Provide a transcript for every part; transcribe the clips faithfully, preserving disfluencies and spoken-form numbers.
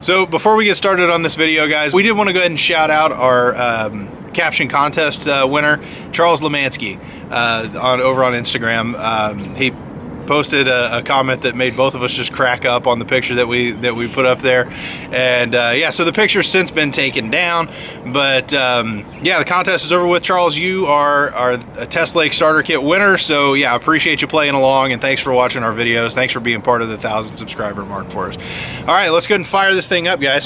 So before we get started on this video, guys, we did want to go ahead and shout out our um, caption contest uh, winner, Charles Lemansky, uh, on over on Instagram. Um, he posted a, a comment that made both of us just crack up on the picture that we that we put up there, and uh, yeah, so the picture's since been taken down, but um, yeah, the contest is over with. Charles, you are, are a Test Lake starter kit winner, so yeah, I appreciate you playing along, and thanks for watching our videos. Thanks for being part of the thousand subscriber mark for us. All right, let's go ahead and fire this thing up, guys.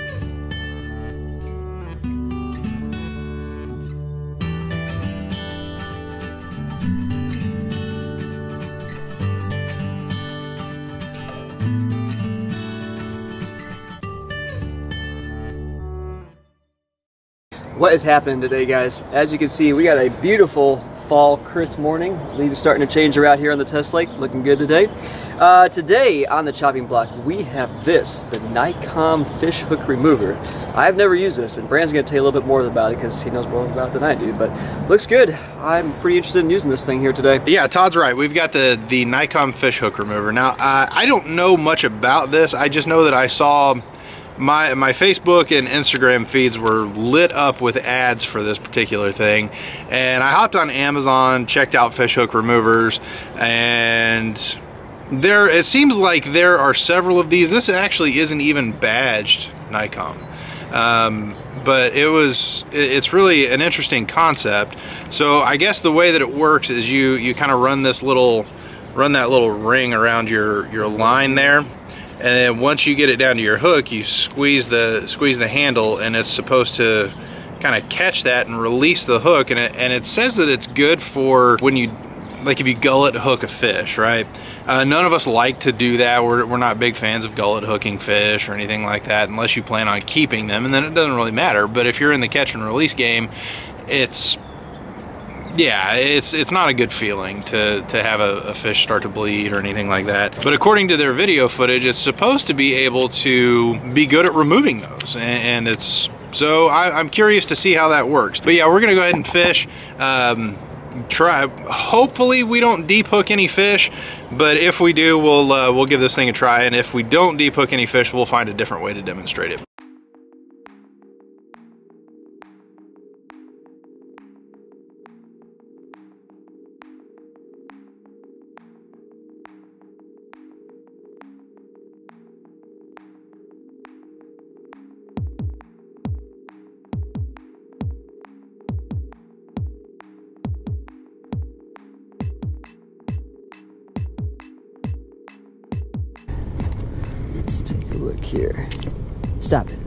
What is happening today, guys? As you can see, we got a beautiful fall crisp morning. Leaves are starting to change around here on the Test Lake. Looking good today. Uh, today on the chopping block, we have this, the Niccom fish hook remover. I've never used this, and Brand's going to tell you a little bit more about it because he knows more about it than I do, but looks good. I'm pretty interested in using this thing here today. Yeah, Todd's right. We've got the, the Niccom fish hook remover. Now, uh, I don't know much about this. I just know that I saw My, my Facebook and Instagram feeds were lit up with ads for this particular thing, and I hopped on Amazon, checked out fish hook removers, and there it seems like there are several of these. This actually isn't even badged Niccom, um, but it was it, it's really an interesting concept. So I guess the way that it works is you you kind of run this little run that little ring around your your line there. And then once you get it down to your hook, you squeeze the squeeze the handle, and it's supposed to kind of catch that and release the hook. And it, and it says that it's good for when you, like if you gullet hook a fish, right? Uh, none of us like to do that. We're, we're not big fans of gullet hooking fish or anything like that, unless you plan on keeping them, and then it doesn't really matter. But if you're in the catch and release game, it's yeah, it's it's not a good feeling to, to have a, a fish start to bleed or anything like that. But according to their video footage, it's supposed to be able to be good at removing those. And, and it's, so I, I'm curious to see how that works. But yeah, we're gonna go ahead and fish. Um, try, hopefully we don't deep hook any fish, but if we do, we'll, uh, we'll give this thing a try. And if we don't deep hook any fish, we'll find a different way to demonstrate it. Let's take a look here. Stop it.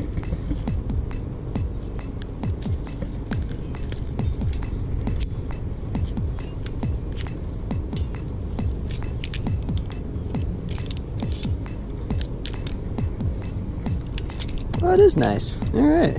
Oh, it is nice. All right.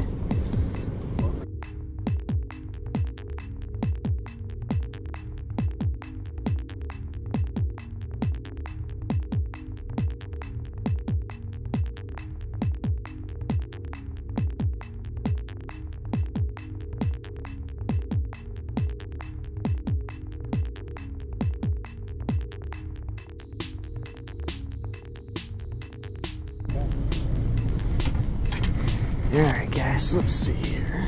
Alright guys, let's see here.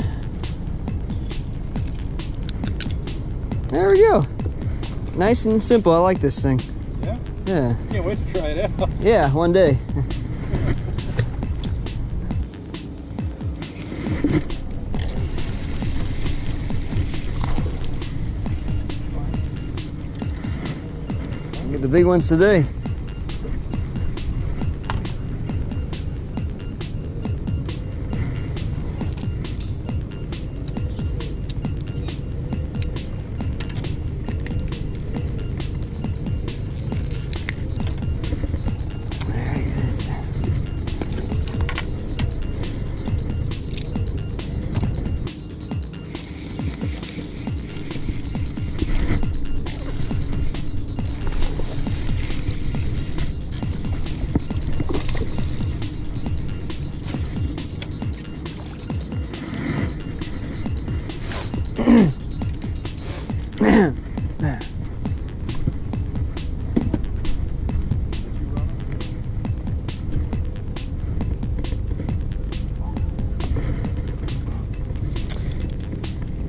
There we go. Nice and simple. I like this thing. Yeah? Yeah. Can't wait to try it out. Yeah, one day. Get the big ones today.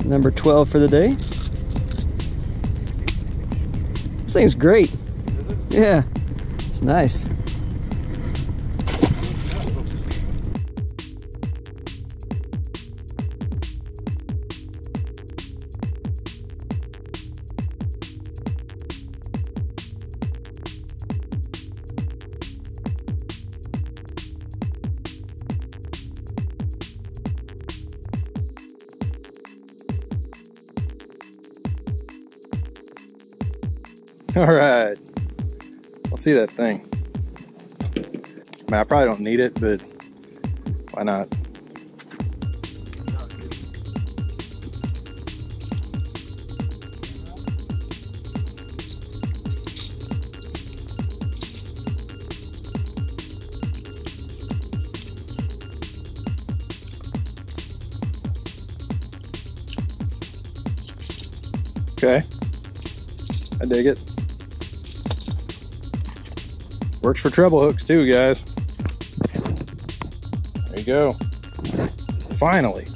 number twelve for the day. This thing's great. Yeah, it's nice. All right, I'll see that thing. I mean, I probably don't need it, but why not? Okay, I dig it. Works for treble hooks too, guys. There you go. Finally.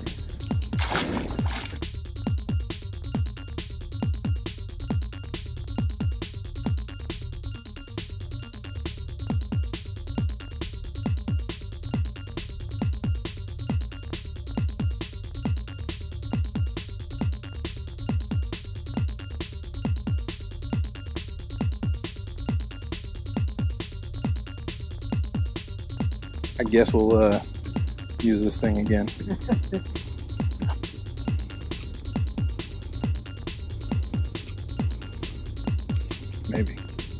I guess we'll uh, use this thing again. Maybe.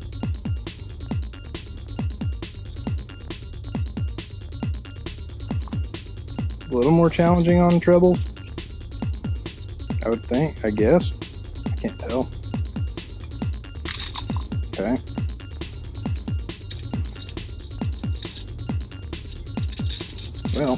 A little more challenging on trebles, I would think, I guess. I can't tell. Okay. Well,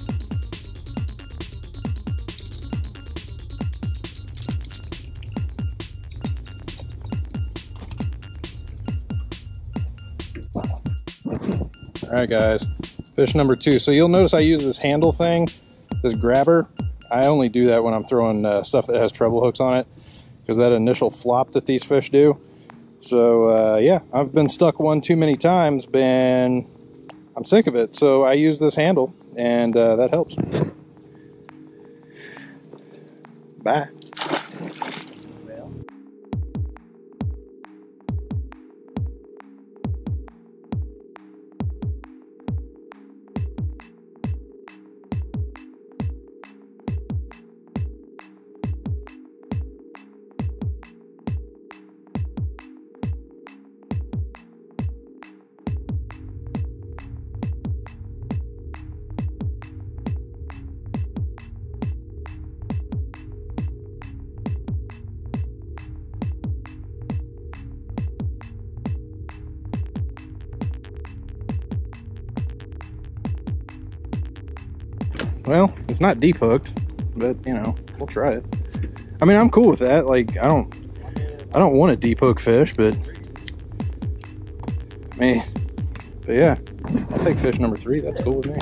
all right, guys, fish number two. So you'll notice I use this handle thing, this grabber. I only do that when I'm throwing uh, stuff that has treble hooks on it, because that initial flop that these fish do. So uh, yeah, I've been stuck one too many times, been I'm sick of it, so I use this handle, and uh, that helps. Bye. Well, it's not deep hooked, but you know, we'll try it. I mean, I'm cool with that. Like, I don't, I don't want a deep hook fish, but I mean, but yeah, I'll take fish number three. That's cool with me.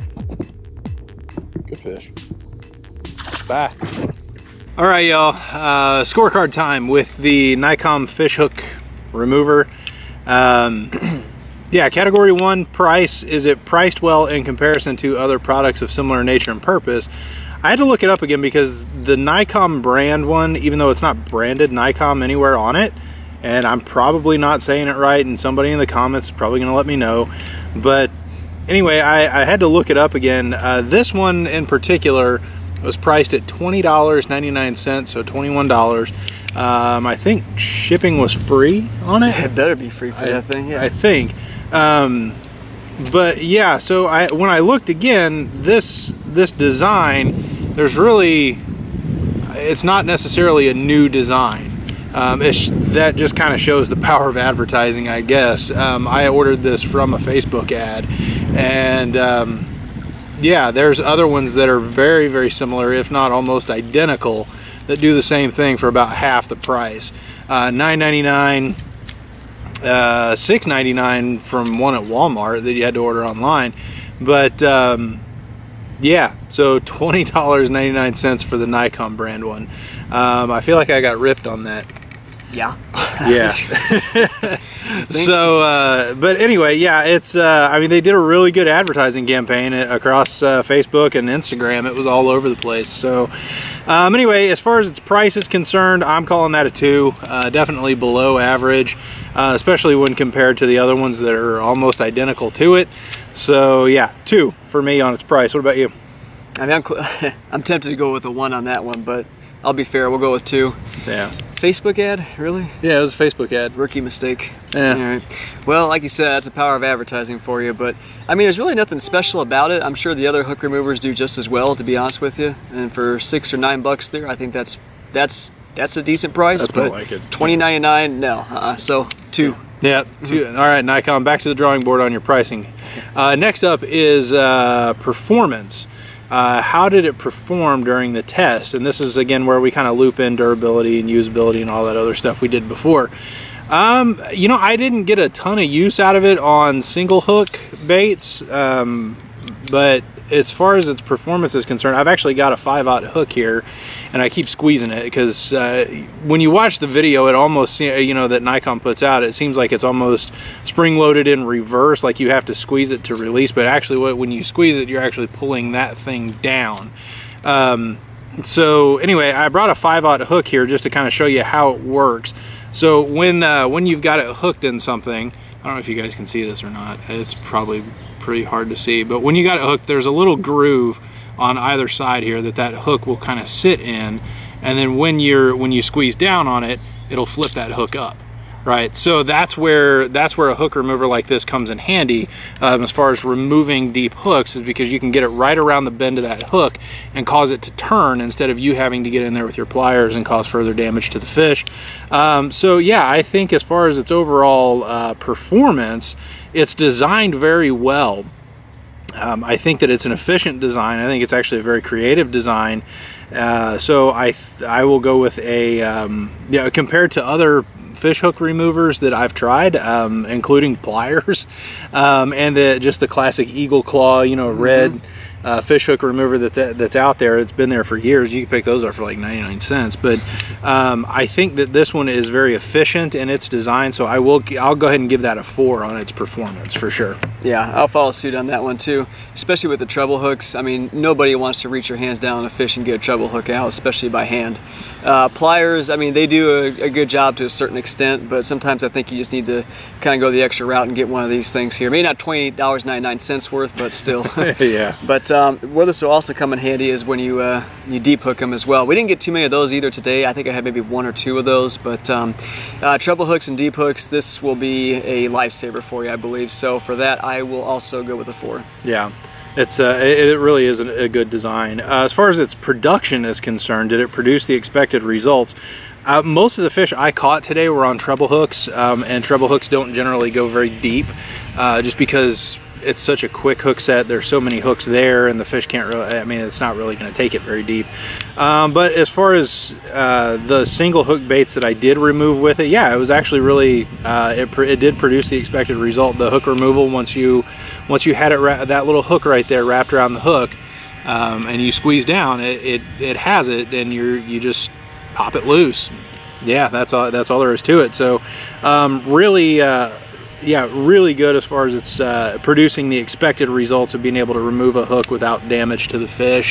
Good fish. Bye. All right, y'all. Uh, scorecard time with the Niccom fish hook remover. Um, Yeah, category one, price. Is it priced well in comparison to other products of similar nature and purpose? I had to look it up again because the Niccom brand one, even though it's not branded Niccom anywhere on it, and I'm probably not saying it right, and somebody in the comments is probably going to let me know, but anyway, I, I had to look it up again. Uh, this one in particular was priced at twenty dollars and ninety-nine cents, so twenty-one dollars. Um, I think shipping was free on it. It better be free for I, that thing, yeah. I think. Um, but yeah, so I when I looked again, this this design, there's really, it's not necessarily a new design. Um, it's, that just kind of shows the power of advertising, I guess. Um, I ordered this from a Facebook ad, and um, yeah, there's other ones that are very, very similar, if not almost identical, that do the same thing for about half the price. Uh, nine ninety-nine. Uh, six ninety-nine from one at Walmart that you had to order online, but um, Yeah, so twenty dollars and ninety-nine cents for the Niccom brand one. Um, I feel like I got ripped on that. Yeah. Yeah. So, uh, but anyway, yeah, it's, uh, I mean, they did a really good advertising campaign across uh, Facebook and Instagram. It was all over the place. So, um, anyway, as far as its price is concerned, I'm calling that a two. Uh, definitely below average, uh, especially when compared to the other ones that are almost identical to it. So, yeah, two for me on its price. What about you? I mean, I'm, I'm tempted to go with a one on that one, but I'll be fair, we'll go with two. Yeah. Facebook ad, really? Yeah, it was a Facebook ad. Rookie mistake. Yeah. All right. Well, like you said, that's the power of advertising for you. But I mean, there's really nothing special about it. I'm sure the other hook removers do just as well, to be honest with you. And for six or nine bucks there, I think that's that's that's a decent price. That's but more like it. twenty ninety-nine, no. Uh-uh. So two. Yeah. Two. All right, Niccom. Back to the drawing board on your pricing. Uh, next up is uh, performance. Uh, how did it perform during the test? And this is again where we kind of loop in durability and usability and all that other stuff we did before. Um, you know, I didn't get a ton of use out of it on single hook baits, um, but as far as its performance is concerned, I've actually got a five aught hook here, and I keep squeezing it because uh, when you watch the video, it almost, you know, that Niccom puts out, it seems like it's almost spring loaded in reverse, like you have to squeeze it to release, but actually when you squeeze it, you're actually pulling that thing down. Um, so anyway, I brought a five aught hook here just to kind of show you how it works. So when, uh, when you've got it hooked in something, I don't know if you guys can see this or not, it's probably pretty hard to see, but when you got it hooked, there's a little groove on either side here that that hook will kind of sit in, and then when you're when you squeeze down on it, it'll flip that hook up, right? So that's where that's where a hook remover like this comes in handy um, as far as removing deep hooks, is because you can get it right around the bend of that hook and cause it to turn instead of you having to get in there with your pliers and cause further damage to the fish. Um, so yeah, I think as far as its overall uh, performance, it's designed very well. Um, I think that it's an efficient design. I think it's actually a very creative design. Uh, so I th I will go with a, um, yeah, compared to other fish hook removers that I've tried, um, including pliers, um, and the, just the classic Eagle Claw, you know, red mm-hmm. uh, fish hook remover that, that that's out there. It's been there for years. You can pick those up for like ninety-nine cents. But um, I think that this one is very efficient in its design, so I will I'll go ahead and give that a four on its performance for sure. Yeah, I'll follow suit on that one too, especially with the treble hooks. I mean, nobody wants to reach your hands down on a fish and get a treble hook out, especially by hand. Uh, pliers, I mean, they do a, a good job to a certain extent, but sometimes I think you just need to kind of go the extra route and get one of these things here. Maybe not twenty-eight dollars and ninety-nine cents worth, but still. Yeah. But um, where this will also come in handy is when you uh, you deep hook them as well. We didn't get too many of those either today. I think I had maybe one or two of those, but um, uh, treble hooks and deep hooks, this will be a lifesaver for you, I believe. So for that, I will also go with a four. Yeah. It's uh, it, it really is a, a good design. Uh, as far as its production is concerned, did it produce the expected results? Uh, most of the fish I caught today were on treble hooks, um, and treble hooks don't generally go very deep, uh, just because it's such a quick hook set. There's so many hooks there, and the fish can't really, I mean, it's not really going to take it very deep. Um, but as far as uh, the single hook baits that I did remove with it, yeah, it was actually really, uh, it, it did produce the expected result. The hook removal, once you once you had it that little hook right there wrapped around the hook, um, and you squeeze down, it, it it has it, and you're you just pop it loose. Yeah, that's all. That's all there is to it. So, um, really. Uh, Yeah, really good as far as it's uh, producing the expected results of being able to remove a hook without damage to the fish.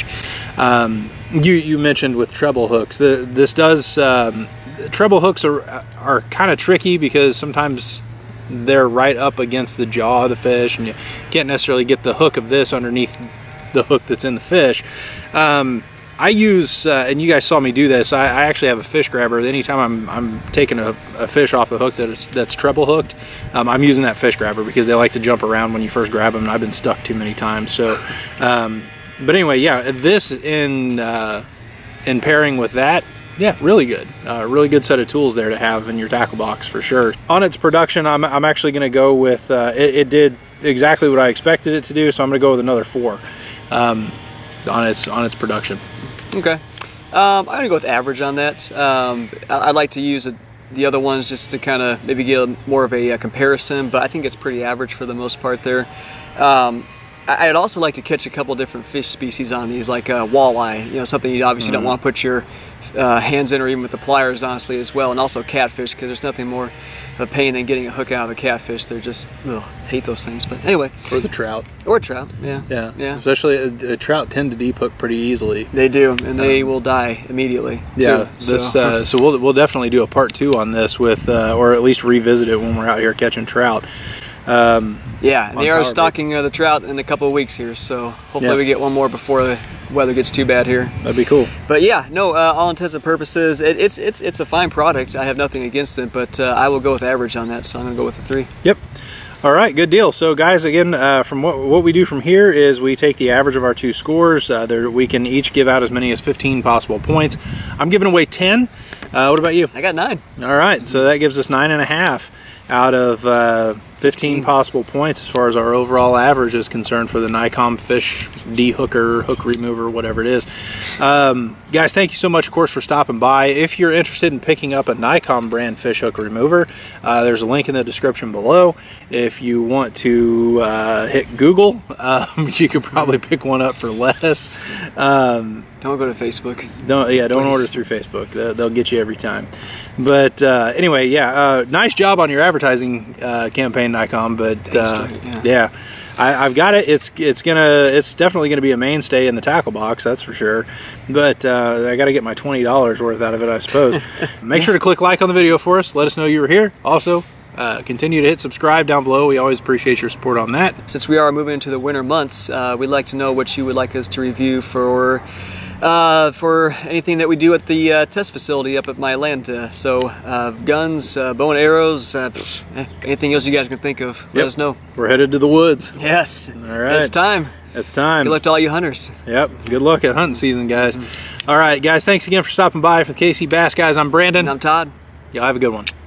Um, you, you mentioned with treble hooks, the, this does, um, treble hooks are, are kind of tricky because sometimes they're right up against the jaw of the fish, and you can't necessarily get the hook of this underneath the hook that's in the fish. Um, I use, uh, and you guys saw me do this, I, I actually have a fish grabber. Anytime I'm, I'm taking a, a fish off a hook that is, that's treble hooked, um, I'm using that fish grabber because they like to jump around when you first grab them, and I've been stuck too many times. So, um, but anyway, yeah, this in, uh, in pairing with that, yeah, really good. Uh, really good set of tools there to have in your tackle box for sure. On its production, I'm, I'm actually going to go with, uh, it, it did exactly what I expected it to do, so I'm going to go with another four um, on its on its production. Okay, um, I'm gonna go with average on that. Um, I, I'd like to use a, the other ones just to kind of maybe get a, more of a, a comparison, but I think it's pretty average for the most part there. Um, I'd also like to catch a couple different fish species on these, like uh, walleye, you know, something you obviously mm-hmm. don't want to put your uh, hands in, or even with the pliers, honestly, as well. And also catfish, because there's nothing more of a pain than getting a hook out of a catfish. They're just, ugh, hate those things. But anyway. Or the trout. Or trout, yeah. Yeah, yeah. Especially a, a trout tend to deep hook pretty easily. They do, and they um, will die immediately. Yeah, too, this, so. Uh, so we'll, we'll definitely do a part two on this with, uh, or at least revisit it when we're out here catching trout. Um, yeah, and they are stocking uh, the trout in a couple of weeks here, so hopefully yeah. we get one more before the weather gets too bad here. That'd be cool. But yeah, no, uh, all intents and purposes, it, it's it's it's a fine product. I have nothing against it, but uh, I will go with average on that, so I'm gonna go with a three. Yep. All right, good deal. So guys, again, uh, from what what we do from here is we take the average of our two scores. Uh, there, we can each give out as many as fifteen possible points. I'm giving away ten. Uh, what about you? I got nine. All right, so that gives us nine and a half out of uh, fifteen possible points as far as our overall average is concerned for the Niccom fish de-hooker, hook remover, whatever it is. Um, guys, thank you so much, of course, for stopping by. If you're interested in picking up a Niccom brand fish hook remover, uh, there's a link in the description below. If you want to uh, hit Google, um, you could probably pick one up for less. Um, don't go to Facebook. Don't yeah, don't Please. order through Facebook. They'll, they'll get you every time. But uh, anyway, yeah, uh, nice job on your advertising uh, campaign, Niccom. But Thanks, uh, yeah, yeah I, I've got it. It's it's gonna it's definitely gonna be a mainstay in the tackle box, that's for sure. But uh, I got to get my twenty dollars worth out of it, I suppose. Make sure to click like on the video for us. Let us know you were here. Also, Uh, continue to hit subscribe down below. We always appreciate your support on that. Since we are moving into the winter months, uh, we'd like to know what you would like us to review for uh, for anything that we do at the uh, test facility up at my land. Uh, so uh, guns, uh, bow and arrows, uh, pff, anything else you guys can think of, let yep. us know. We're headed to the woods. Yes. All right. It's time. It's time. Good luck to all you hunters. Yep. Good luck at hunting season, guys. Mm-hmm. All right, guys. Thanks again for stopping by for the K C Bass Guys. I'm Brandon. And I'm Todd. Y'all have a good one.